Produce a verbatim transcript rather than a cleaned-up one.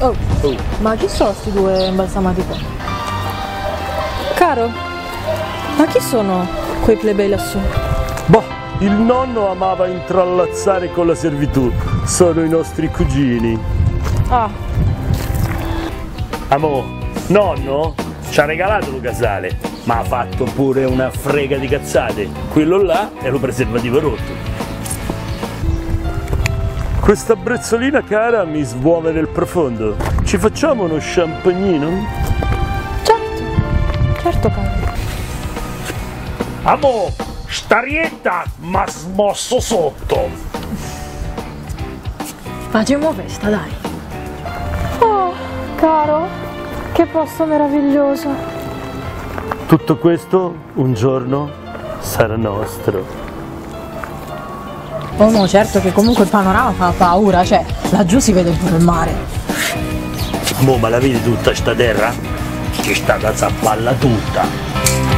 Oh, oh, ma chi sono sti due imbalsamati qua? Caro, ma chi sono quei plebei lassù? Boh, il nonno amava intrallazzare con la servitù. Sono i nostri cugini. Ah. Amo, nonno ci ha regalato lo casale, ma ha fatto pure una frega di cazzate. Quello là è lo preservativo rotto. Questa brezzolina cara mi svuole nel profondo. Ci facciamo uno champagnino? Certo, certo caro. Amo, starietta m'ha smosso sotto. Facciamo festa, dai. Oh, caro, che posto meraviglioso. Tutto questo un giorno sarà nostro. Oh no, certo che comunque il panorama fa paura, cioè laggiù si vede pure il mare. Mo, ma la vedi tutta sta terra? Ci sta da zappalla tutta.